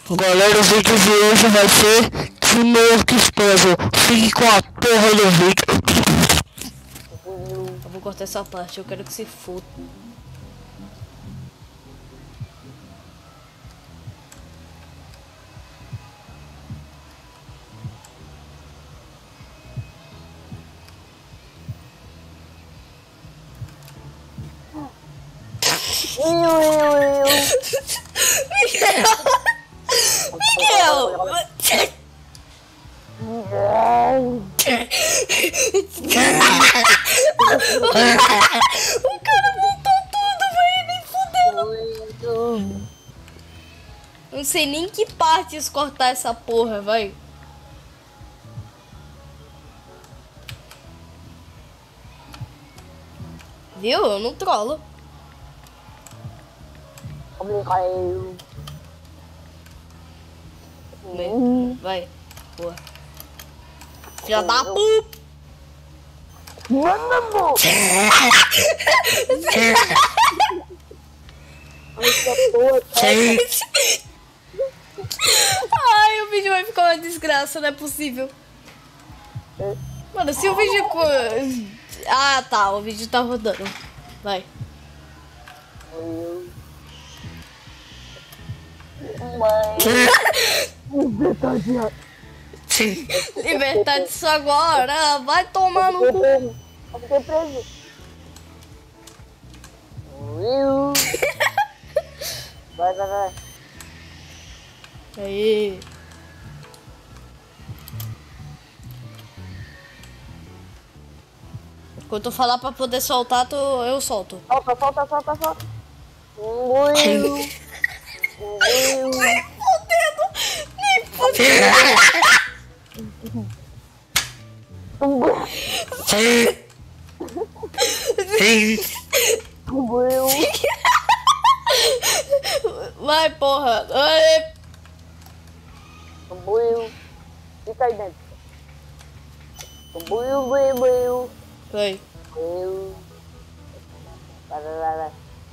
Galera, o vídeo de hoje vai ser Teamwork Puzzle. Fique com a porra do vídeo. Eu vou cortar essa parte, eu quero que se foda. Miguel! O cara montou tudo, velho, nem fudeu. Não sei nem que partes cortar essa porra, vai. Viu? Eu não trolo. Vai, porra. Filha da puta! Ai, o vídeo vai ficar uma desgraça, não é possível. Mano, se o vídeo... Ah, tá, o vídeo tá rodando. Vai. Libertar disso agora, vai tomar no cu. Eu fiquei preso. Vai. Aí. Quando eu falar pra poder soltar, eu solto. Solta. Nem fudendo. Vai, porra. Ai. Fica aí dentro. Vai. Vai.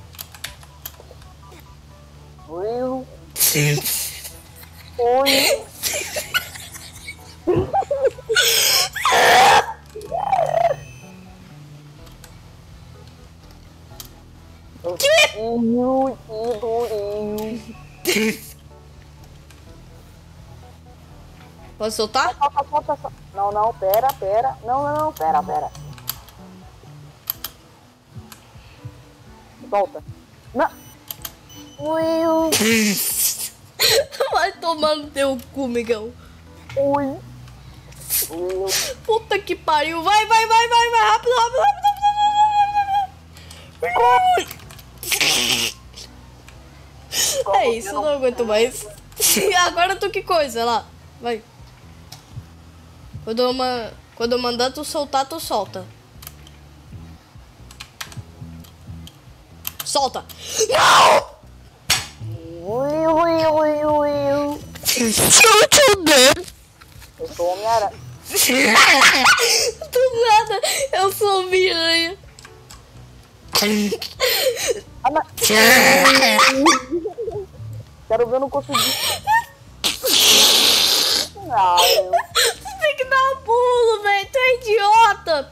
Pode soltar? Solta. Não, pera. Não, pera. Solta. Não. Vai tomar no teu cu, Miguel. Puta que pariu. Vai. Rápido. É isso, não aguento mais. Agora tu que coisa lá. Vai. Quando eu mandar tu soltar, tu solta. Solta. Não! Eu sou Homem-Aranha. Do nada, eu sou Miranha. Quero ver, eu não consegui. Tu tem que dar um pulo, velho. Tu é idiota.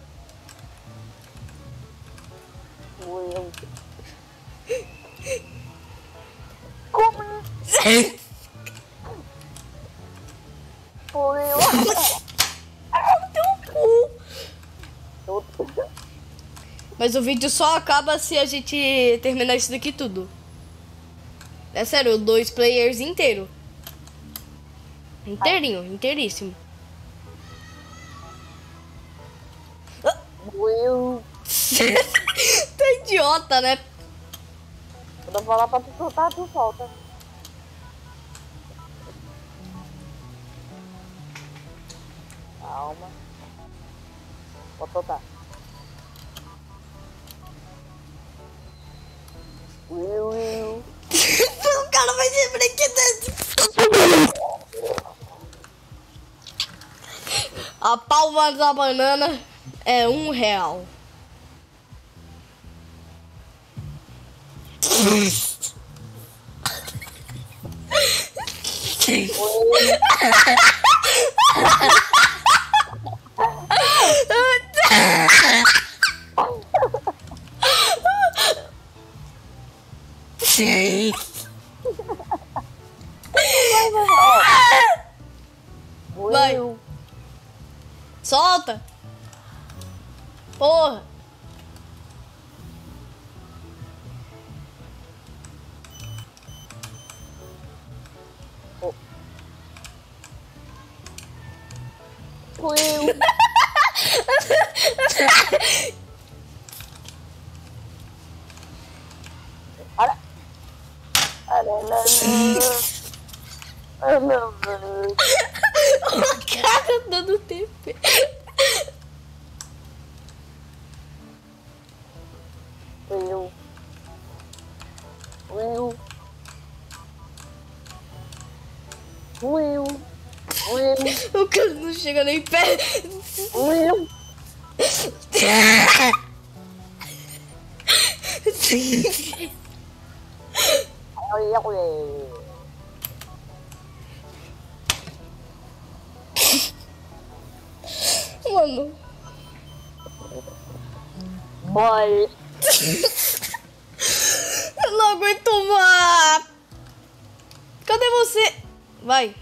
Como? Mas o vídeo só acaba se a gente terminar isso daqui tudo. É sério, 2 players inteiro. Inteiríssimo. Tu é idiota, né? Quando eu falar pra tu soltar, tu solta. Calma. Pode soltar. O cara vai ser brinquedo. A palma da banana é R$1. Sim. Vai. Solta. Porra. Will. Olha. O cara dando TP. Will. Will. Will. Will. O cara não chega nem perto. Will. Mano. Boy. Eu não aguento mais. Cadê você? Vai.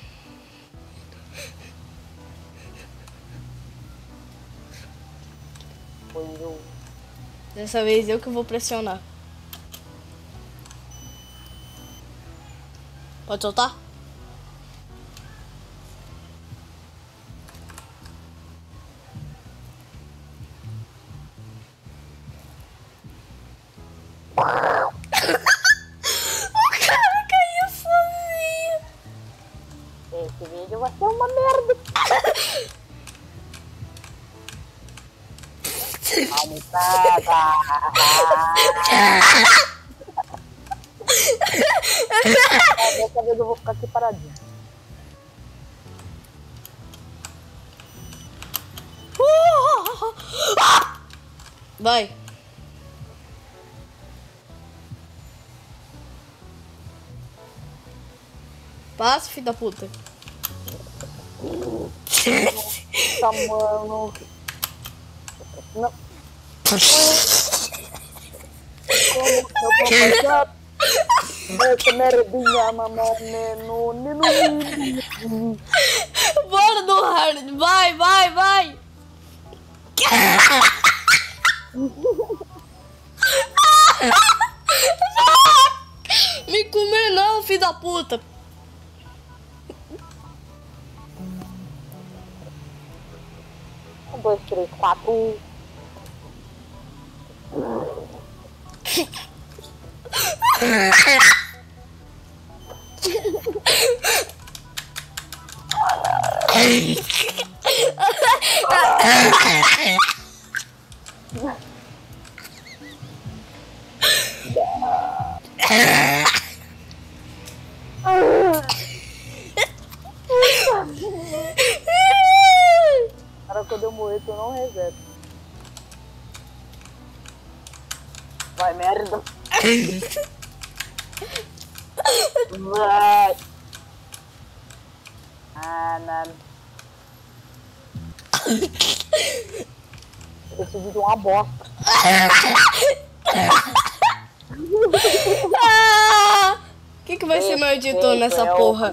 Will. Dessa vez eu que vou pressionar. Pode soltar? O cara caiu sozinho. Esse vídeo vai ser uma merda. Almofada. Dessa vez eu vou ficar aqui paradinho. Vai. Passa, filho da puta. Tá, mano. Não. Como eu vou passar? Essa merdinha, mamãe, Bora do hard. Vai, vai, vai. Me comer não, filho da puta. Um, dois, três, quatro. Cara, quando eu morrer, tu não reseta. Vai, merda. Vai. Ah, não. Esse vídeo é uma bosta. Que vai ser meu editor nessa porra?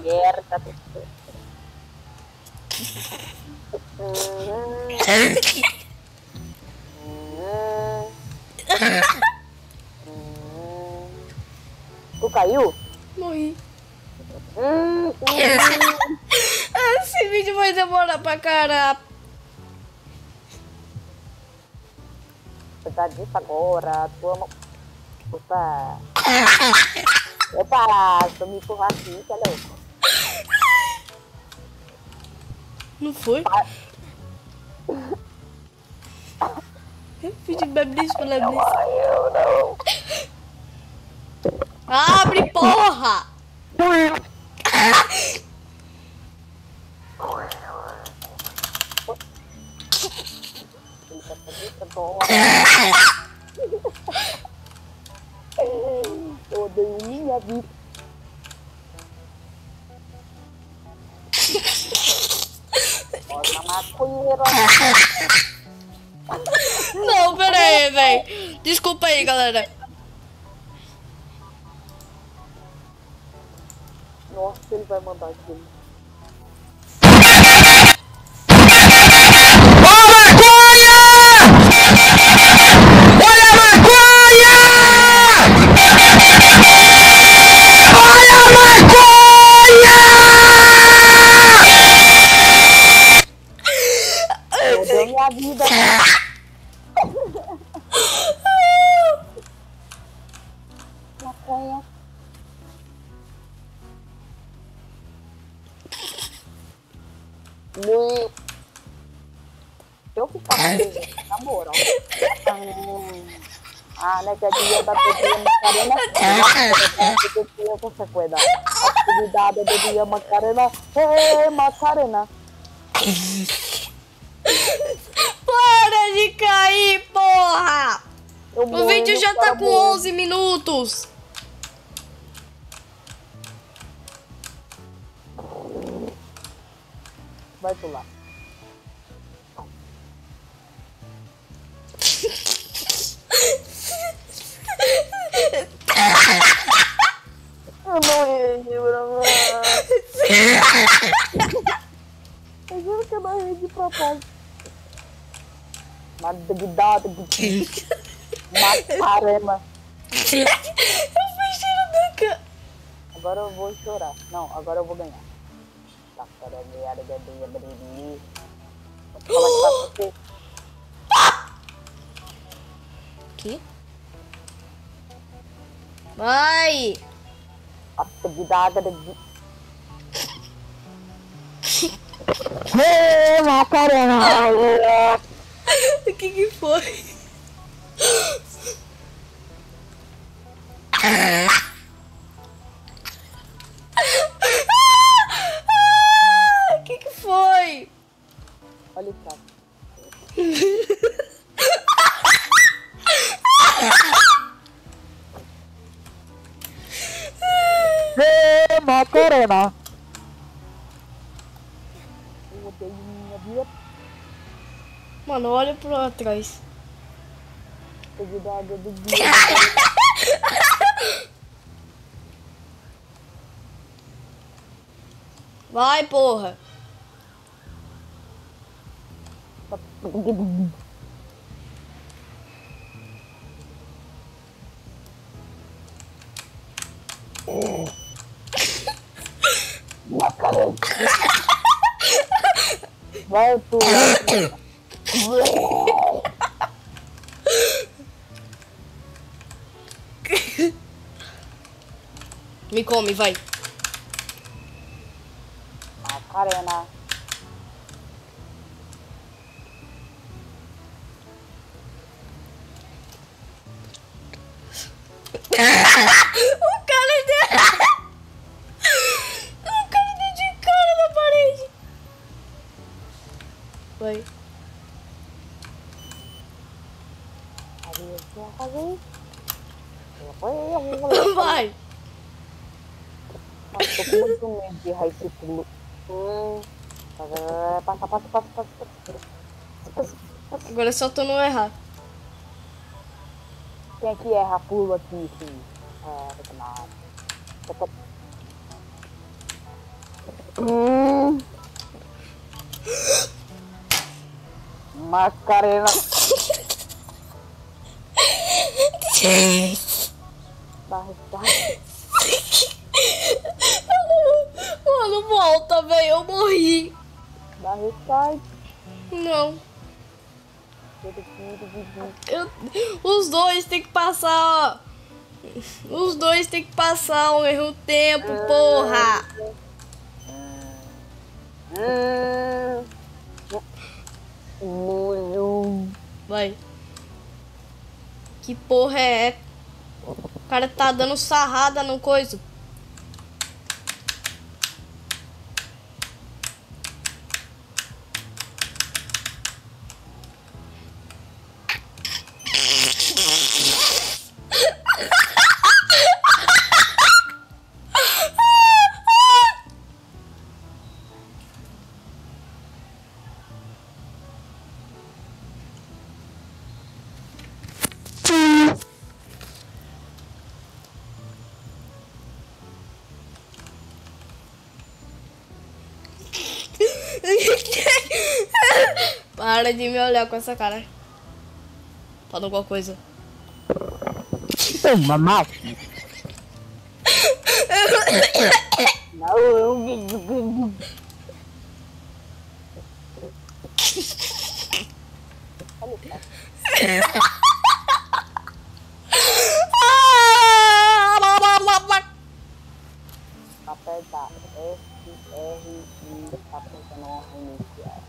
Tu caiu? Morri. Esse vídeo vai demorar pra caralho. Você tá disso agora, tua mão. Opa! Opa! Se eu me empurrar aqui, que é louco. Não foi? Vídeo beblis por leblis. Eu não. Abre, porra! Eu odeio minha vida. Bota maconheiro. Não, pera aí, velho. Desculpa aí, galera. Nossa, ele vai mandar aquilo. Deu minha vida. Maconha. Muito. Se eu ficar preso, na moral. Né, que a dia da Bebia Macarena. Eu vou se cuidar. Atividade da Bebia Macarena. Ei, Macarena. Para de cair, porra! O vídeo já tá com 11 minutos. Vai pular. Eu não ia eu juro que eu não ia de propósito. Macarena. Eu fui cheiro da cara. Agora eu vou chorar. Não, agora eu vou ganhar. Que? Vai! Atividade de... Ei, Macarena! O que foi? O que foi? Olha isso. Ei, Macarena! Eu odeio minha vida. Mano, olha pra trás. Atividade do dia. Vai, porra. Vai, tu. Me come, vai. Macarena. O cara deu de cara na parede. Vai. Vai. Tô com muito medo de errar esse pulo. Passa. Agora só tu não errar. Quem é que erra pulo aqui, filho? Macarena. Mano, volta, velho. Eu morri. Dá restart. Não. Os dois tem que passar, ó. Os dois tem que passar ao mesmo tempo, porra. Vai. Que porra é? O cara tá dando sarrada no coisa. Para de me olhar com essa cara. Fala alguma coisa. Mamá. Não. Aperta F, R, I, aperta no inicial.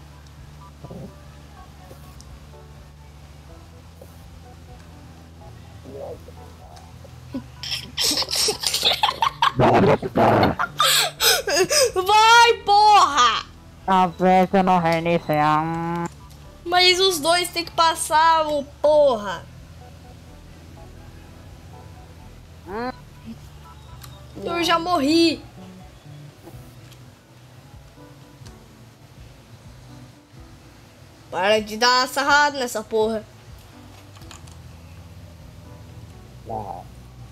Vai, porra! Aperta no reiniciar. Mas os dois tem que passar, ô porra. Eu já morri. Para de dar sarrada nessa porra. Não.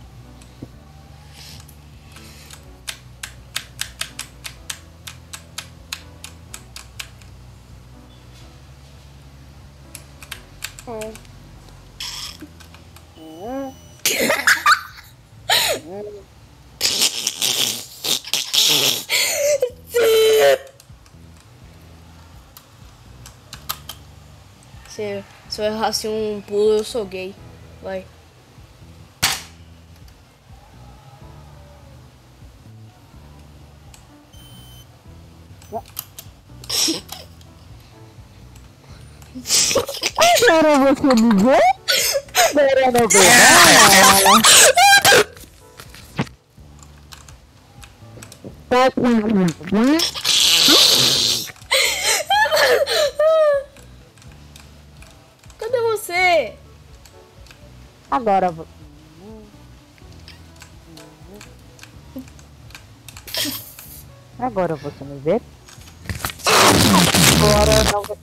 Se eu errasse um pulo, eu sou gay. Vai. Agora você me vê? Agora não vê. Tá com Cadê você? Agora você me vê? Agora não vai.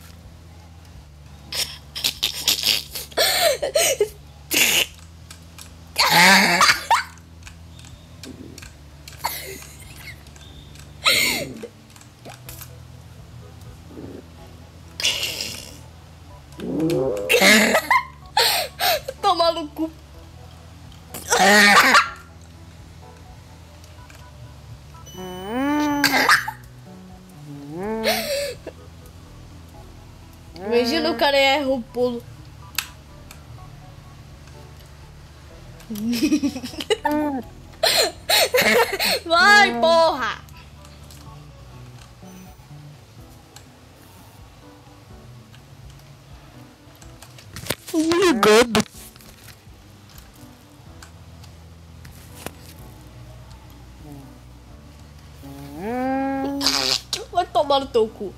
Toma no cu. Imagina o cara erra o pulo. Vai, porra! Ligando. Vai tomar no teu cu.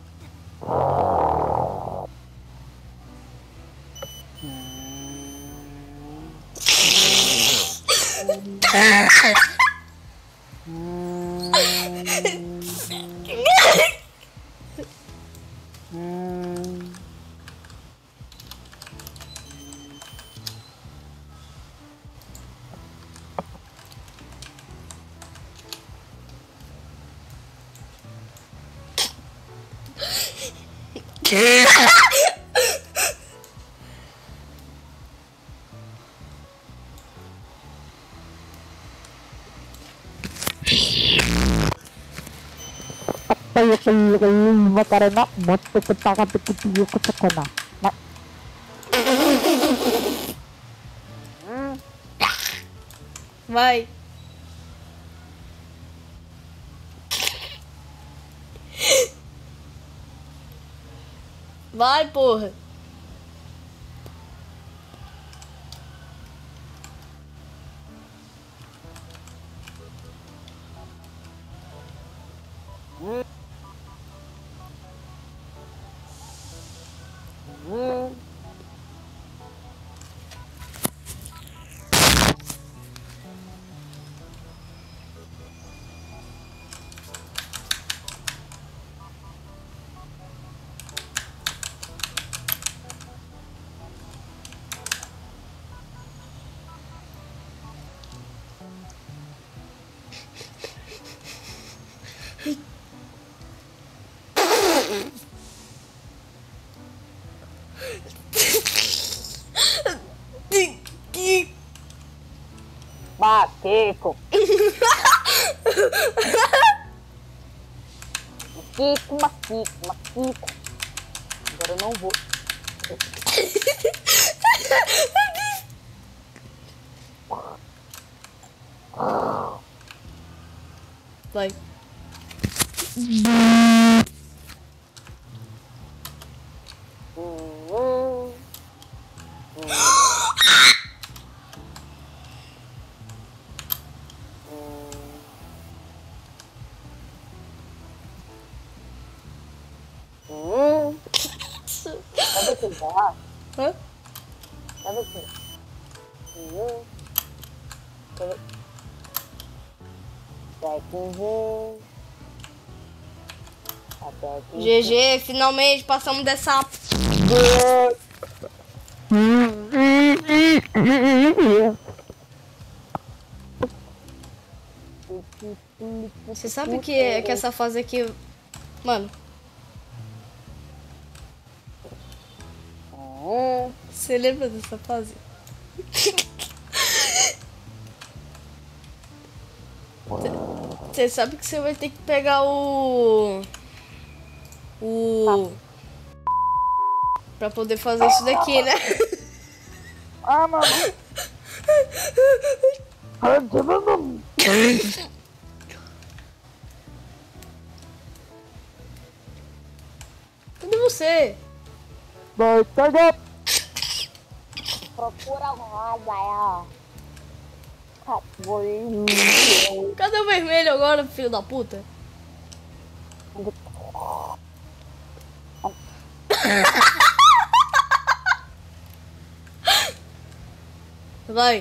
Karena motor ketakan begitu ke sekolah. Vai. Vai, porra. Maquico. Maquico. Agora eu não vou. Vai. Sabe o que vai? Hã? Sabe o que? Até que GG, finalmente passamos dessa. Você sabe que essa fase aqui. Mano, você lembra dessa fase? Você sabe que você vai ter que pegar o. Pra poder fazer isso daqui, né? Ah, mano. Cadê você? Vai pegar. Procura um ó. Cadê o vermelho agora, filho da puta? Vai.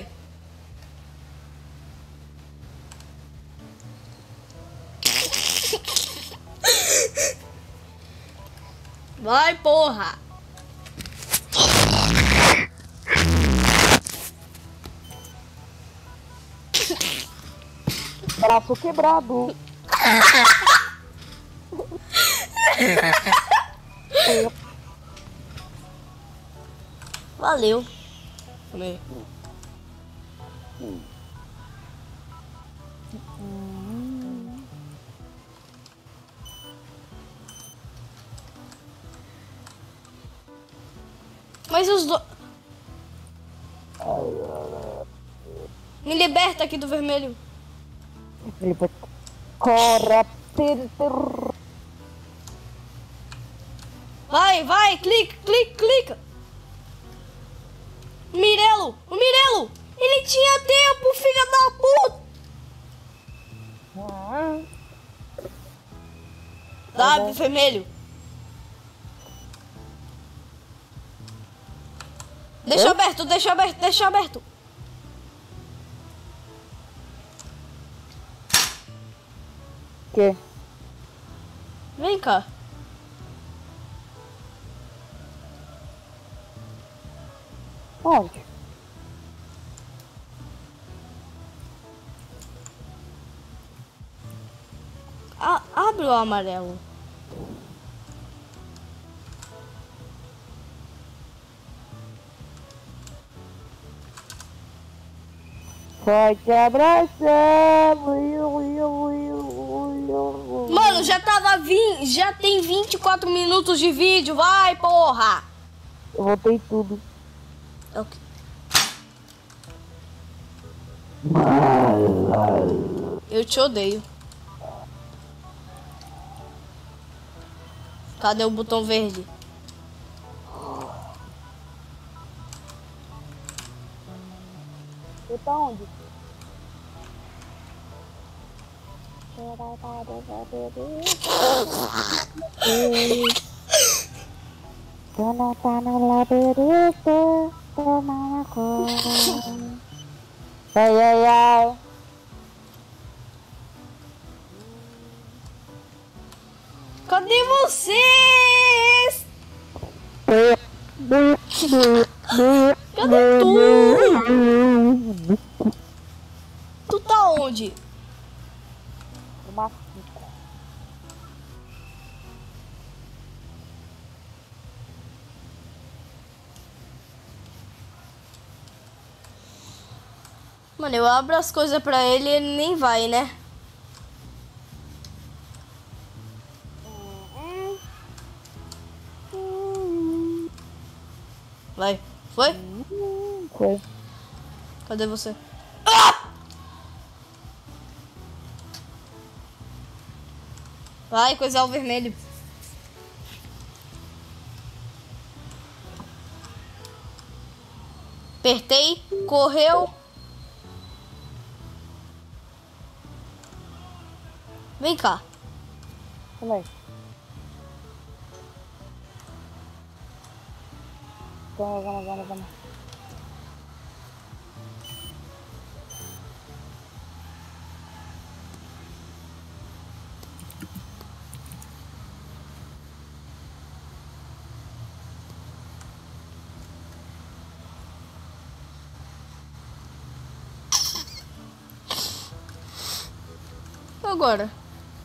Vai, porra. Braço quebrado. Valeu. Falei. Mas os dois. Me liberta aqui do vermelho. Corre. Vai, clica. O Mirelo! Ele tinha tempo, filha da puta! Dá, vermelho. Deixa aberto. Que? Vem cá. Onde? Abre o amarelo. Forte abraço. Mano, já tem 24 minutos de vídeo. Vai, porra. Eu voltei tudo. Ok. Eu te odeio. Cadê o botão verde? Você tá onde? Tu não tá no labirinto, toma uma cor. Ai. Cadê vocês? Cadê tu? Tu tá onde? Uma fita. Mano, eu abro as coisas pra ele e ele nem vai, né? Vai. Foi? Foi. Cadê você? Vai, coisar o vermelho. Apertei, correu. Vem cá. Calma aí. Calma. Agora.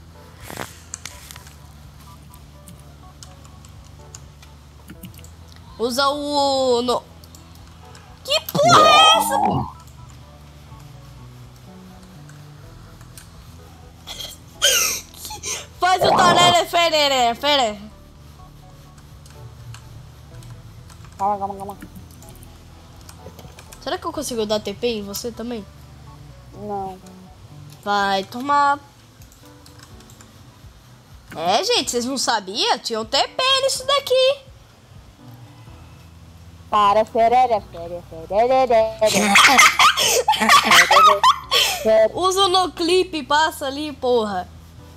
Usa o... No... Que porra é essa? Faz o Torere Ferere. Calma. Será que eu consigo dar TP em você também? Não. Vai tomar... É, gente, vocês não sabiam? Tinha um TP nisso daqui. Para, ferere. Usa no clipe, passa ali, porra.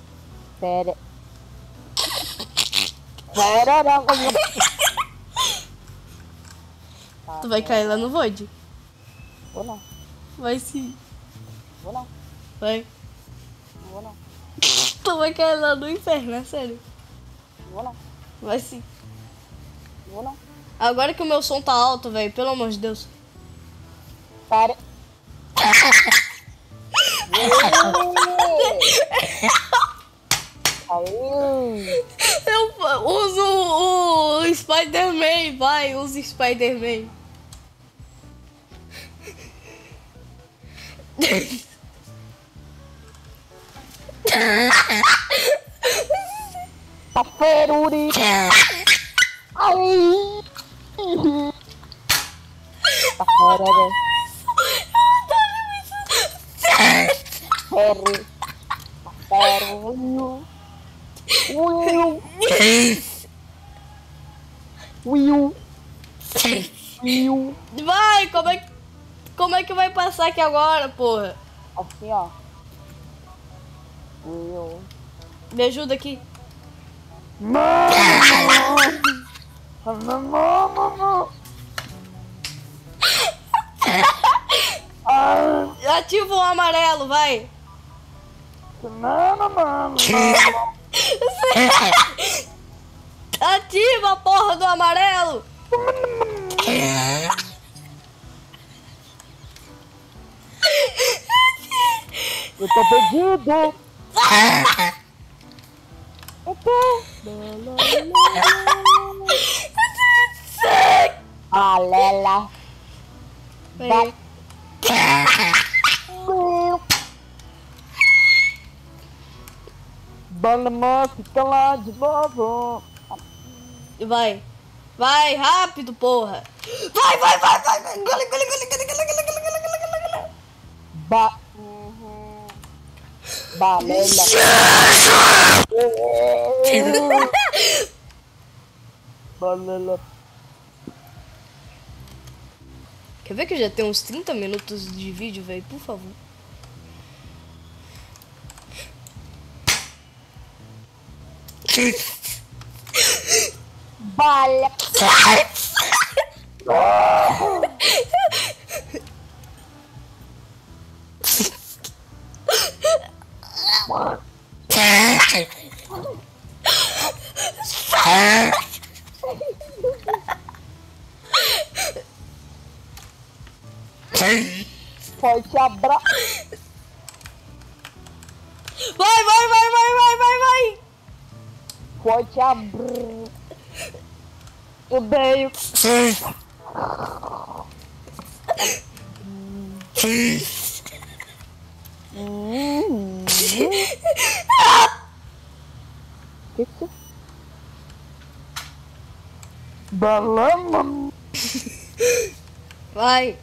Tu vai cair lá no void? Vou não. Vai sim. Vou não. Vai. Não vou não. Tu vai cair lá no inferno, é sério. Não vou não. Vai sim. Não vou não. Agora que o meu som tá alto, velho, pelo amor de Deus. Para. Eu uso o Spider-Man, vai, usa Spider-Man. Feruri. Ai. Ferere. Will. Vai, como é que vai passar aqui agora, porra? Assim, ó. Will. Me ajuda aqui. Ativa o amarelo, vai. Ativa a porra do amarelo. Eu tô perdido. Alela. Vai. Banana, fica lá de novo. Vai, rápido, porra. Vai. Gole. Balela. Balela. Quer ver que eu já tenho uns 30 minutos de vídeo, velho? Por favor. Bala. Forte abraço. Vai. Forte abraço. Odeio. Que você... Balama. Vai.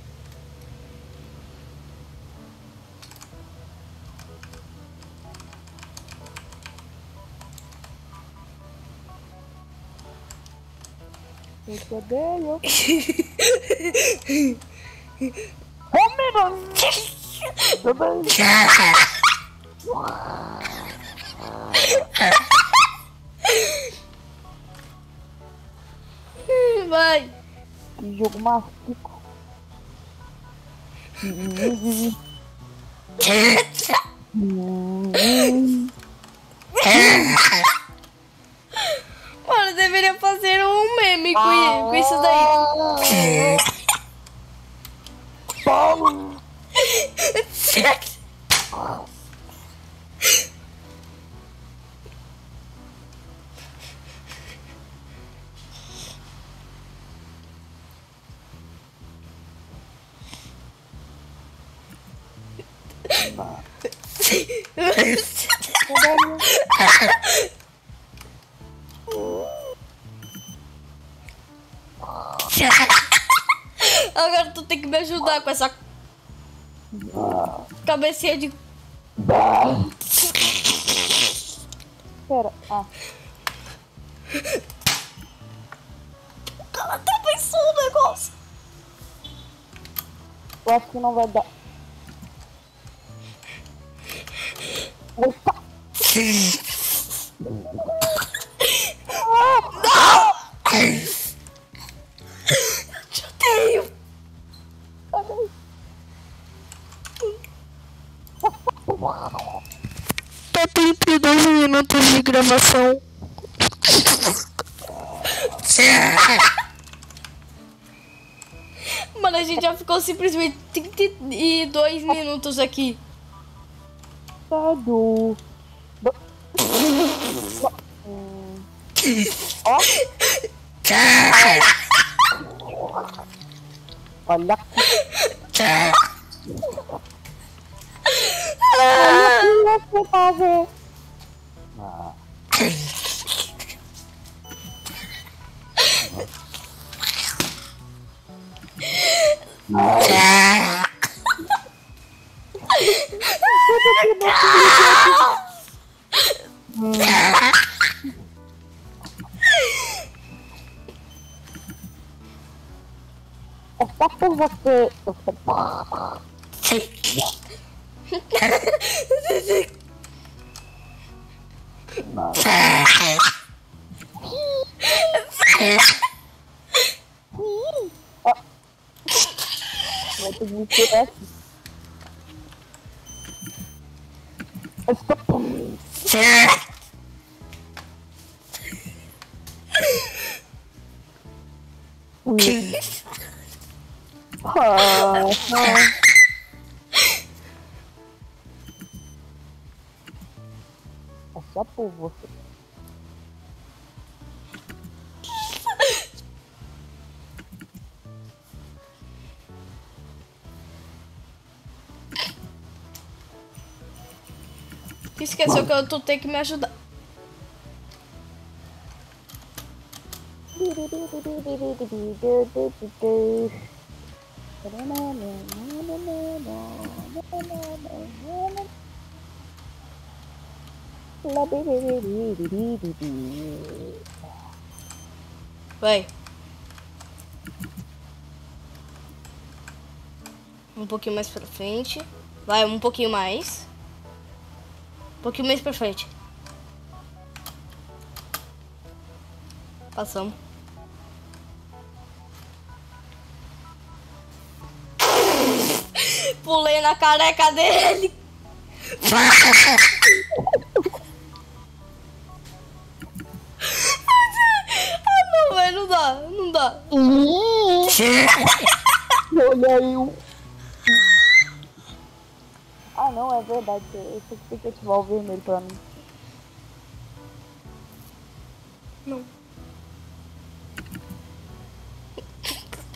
Eu te odeio. Homem, Vai. que jogo mastico. Mano, deveria fazer um meme com isso daí. Paulo. Agora tu tem que me ajudar com essa cabecinha de... Pera, Ela até pensou o negócio. eu acho que não vai dar. Opa! Eu odeio. Tá 32 minutos de gravação. Mano, a gente já ficou simplesmente 32 minutos aqui. Tadu. Ó. Olha aqui. Olha aqui, você tá vendo? É só por você. Vai ter que me tirar aqui. É só por você. Esqueceu que tu tem que me ajudar. Vai. Um pouquinho mais pra frente. Vai, um pouquinho mais. Um pouquinho mais pra frente. Passamos. Pulei na careca dele. Ah, não, velho, não dá, não dá. Olha aí. Ah, não, é verdade. Esse aqui tem que ativar o vermelho pra mim. Não.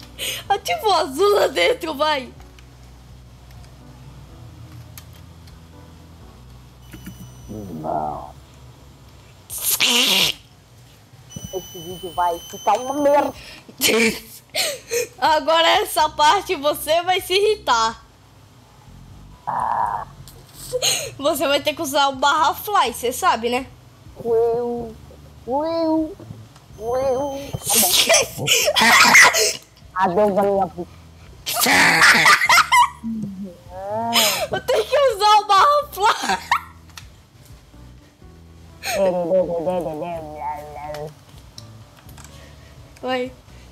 Ativa o azul lá dentro, vai. Não. Esse vídeo vai ficar uma merda. Agora essa parte você vai se irritar. Você vai ter que usar o barra fly, você sabe, né? Tá bom. Adeus, galinha. Eu tenho que usar o barra fly. Vai.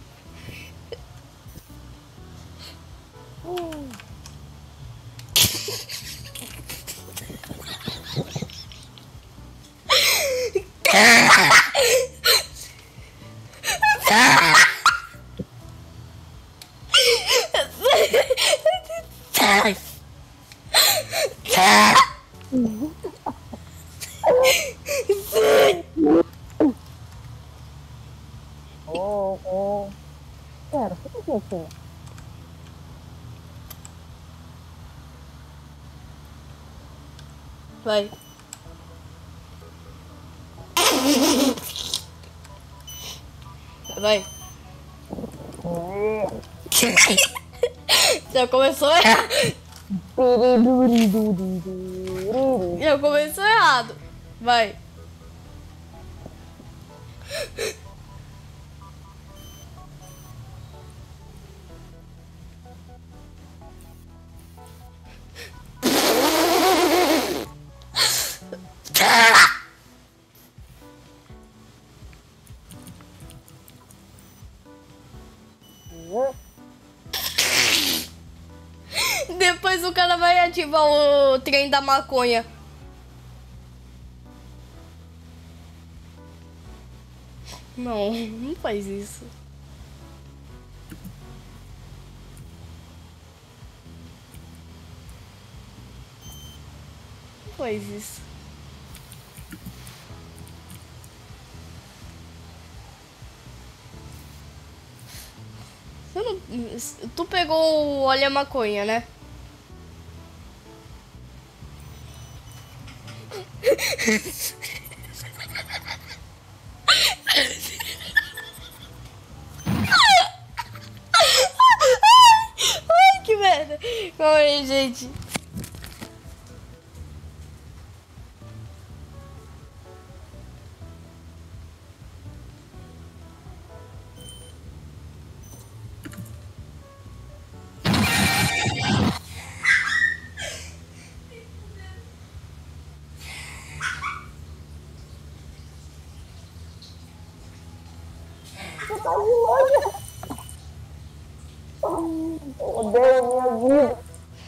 Pera, fica aqui. Vai. Vai. Já começou errado. Já começou errado. Vai. Depois o cara vai ativar o trem da maconha. Não, não faz isso. Não faz isso. Tu pegou o olha maconha, né? Ai, que merda. Calma aí, gente. Odeio minha vida.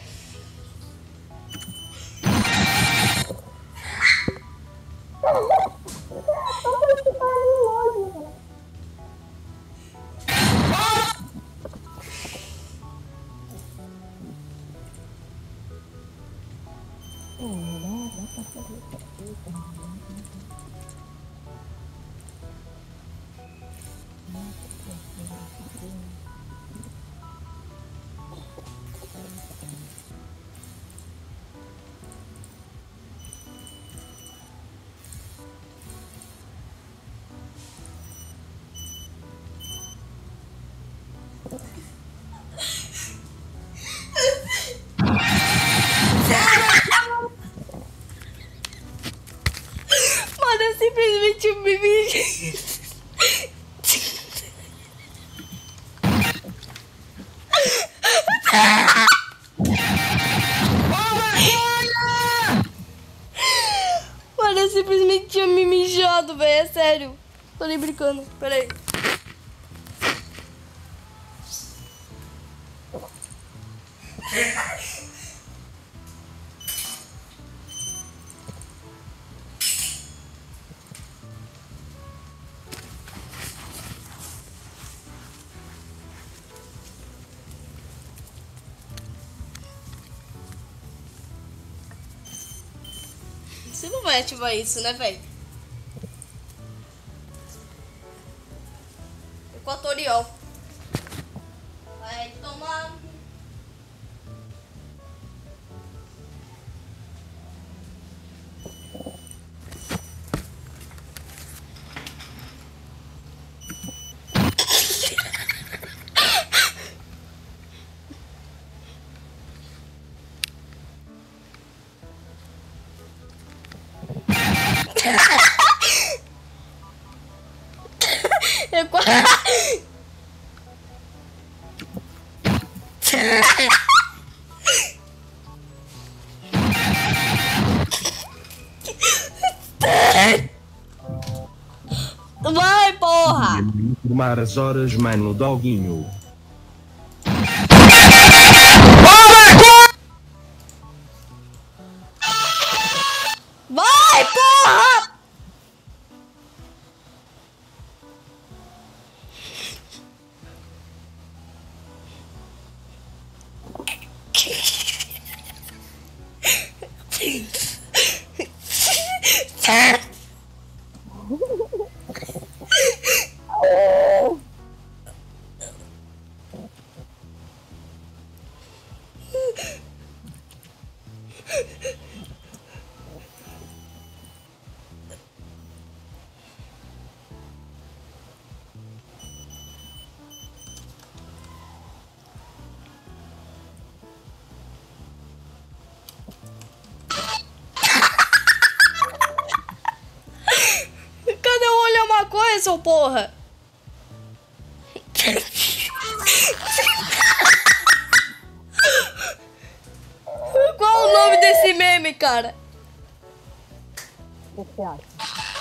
Mano, eu simplesmente me... Mano, eu simplesmente tinha me mijado, velho. É sério. Tô nem brincando. Pera aí. Você não vai ativar isso, né, velho? Equatorial. Vai tomar... Eu quase... Vai, porra! Informar as horas, mano, doguinho. Vai, porra! Cadê o olho é uma coisa, seu porra? Qual o nome desse meme, cara? O que você acha?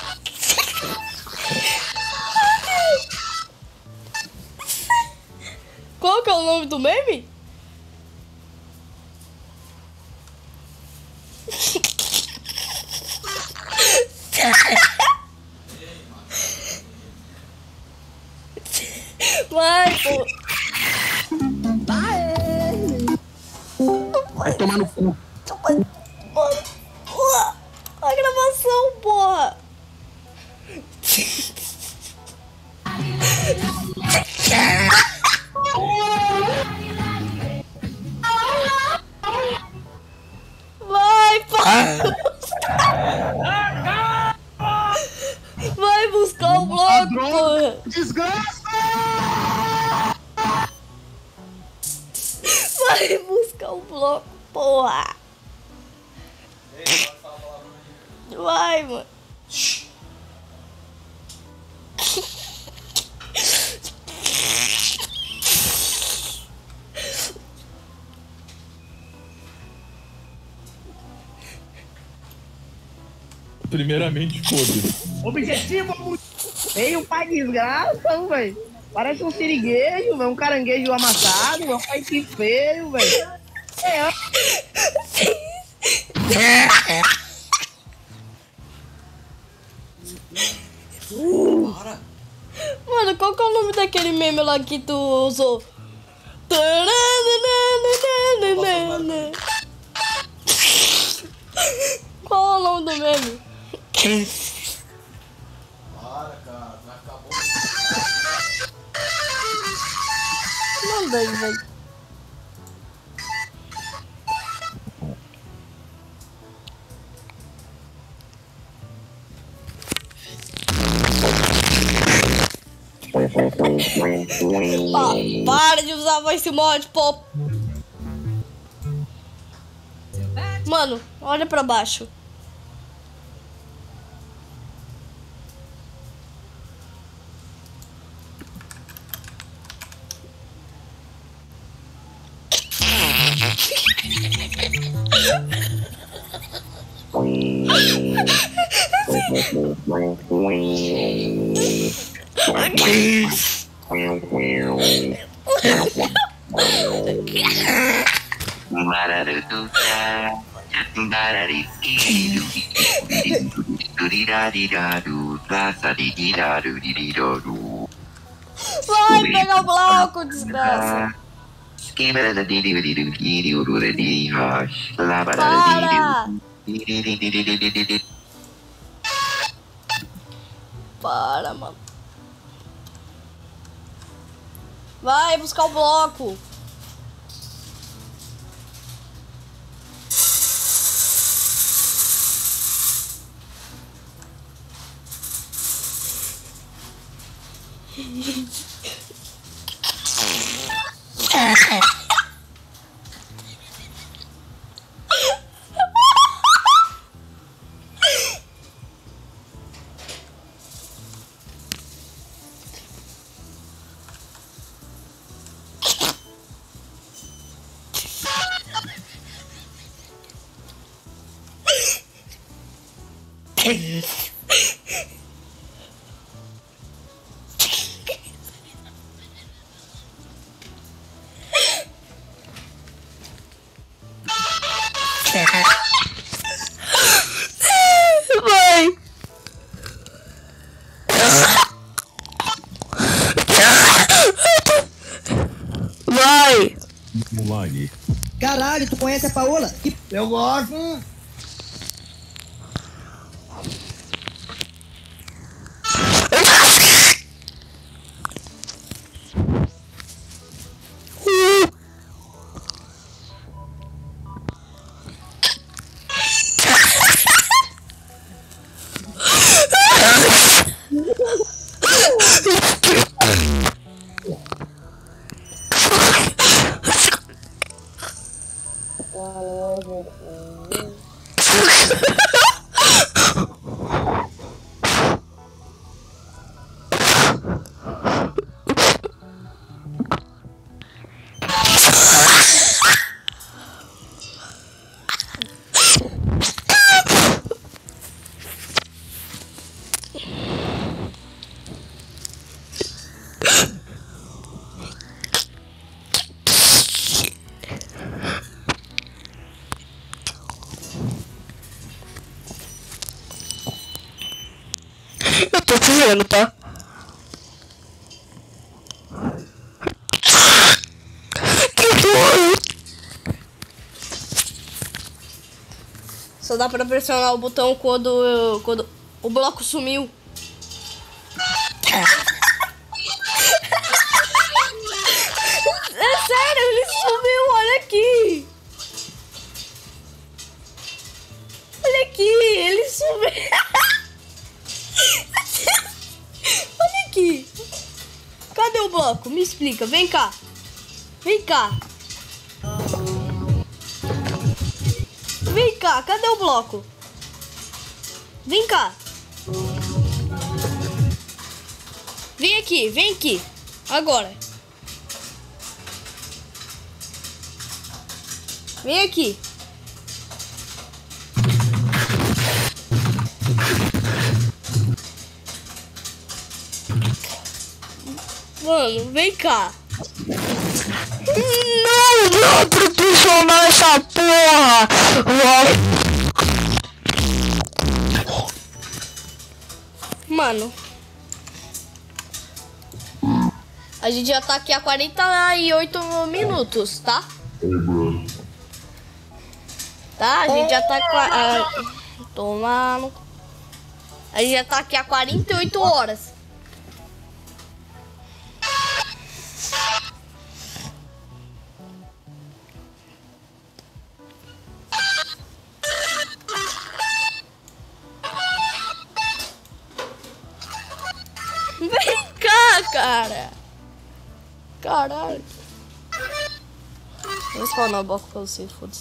Qual que é o nome do meme? Vai, pô. Vai tomar no cu. Porra, a gravação, porra. Vai, porra. Vai buscar o bloco, porra. Desgraça! Vai buscar o bloco, porra. Vai, mano. Primeiramente, foda-se. Objetivo feio pra desgraça, velho. Parece um siriguejo, velho. Um caranguejo amassado, meu pai que feio, velho. É, Mano, qual que é o nome daquele meme lá que tu usou? Qual é o nome do meme? Para, cara, vai ficar bom. Manda aí, velho. Para de usar voice mod, pô. Mano, olha pra baixo. Vai pegar o bloco, desgraça. Para, mano. Vai buscar o bloco. Vai. Vai. Online. Caralho, tu conhece a Paola? Eu gosto. Eu tô correndo, tá? Que dor! Só dá pra pressionar o botão quando o bloco sumiu. É sério, ele sumiu, olha aqui. Olha aqui, ele sumiu. Olha aqui. Cadê o bloco? Me explica, vem cá. Vem cá. Vem cá, cadê o bloco? Vem cá. Vem aqui. Agora. Vem aqui. Mano, vem cá. Não dá pra pressionar essa porra! Mano. A gente já tá aqui há 48 minutos, tá? Tá? A gente já tá tomando. A gente já tá aqui há 48 horas. Vem cá, cara. Caralho. Vou spawnar o bloco pra você, foda-se.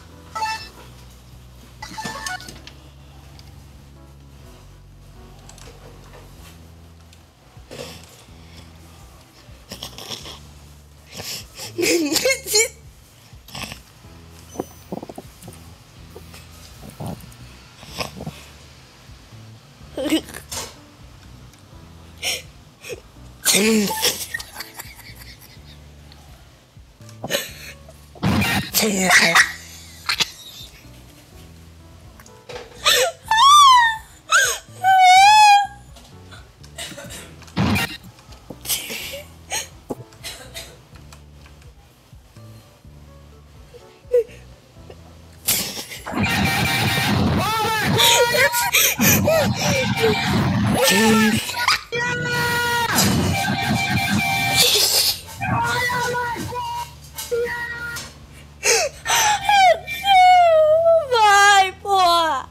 Vai, porra.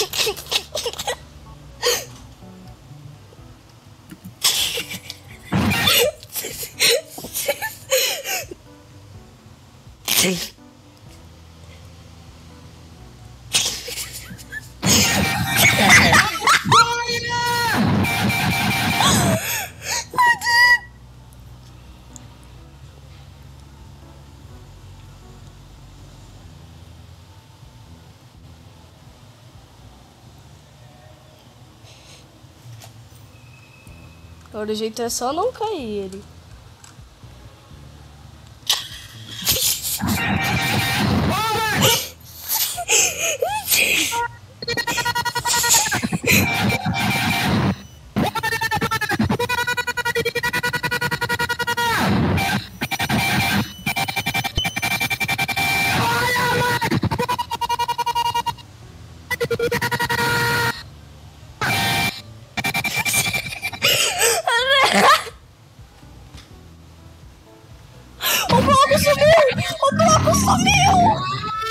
Agora o jeito é só não cair ele. O bloco sumiu! O bloco sumiu!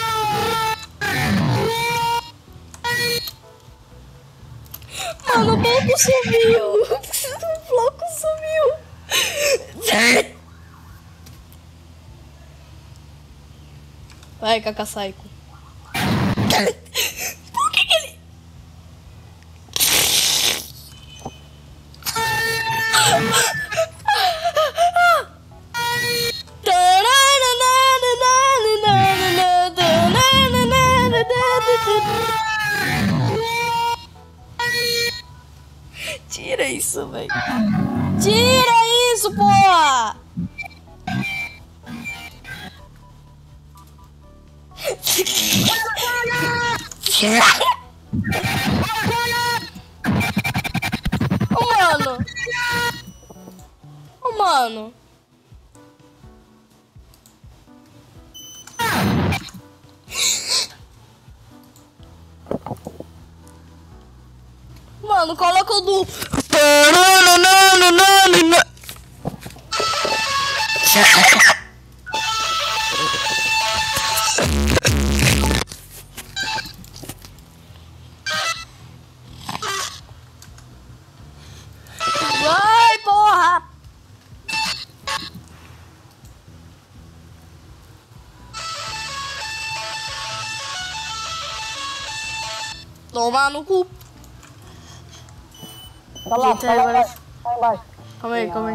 Mano, o bloco sumiu! O bloco sumiu! Vai, Kakasaico. Por que ele... Tira isso, velho. Tira isso, porra! Ô, mano. Ô, mano. Mano, coloca o do... Vai, porra! Toma no cu. Tá lá, Gente, tá lá, agora- tá embaixo. Calma aí, calma aí.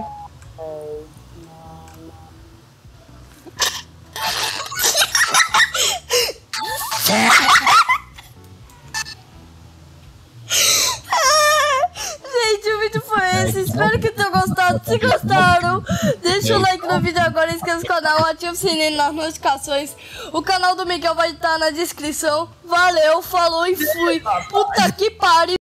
Gente, o vídeo foi esse. Espero que tenham gostado. Se gostaram, deixa o like no vídeo agora, inscreva no canal, ativa o sininho nas notificações. O canal do Miguel vai estar na descrição. Valeu, falou e fui. Puta que pariu.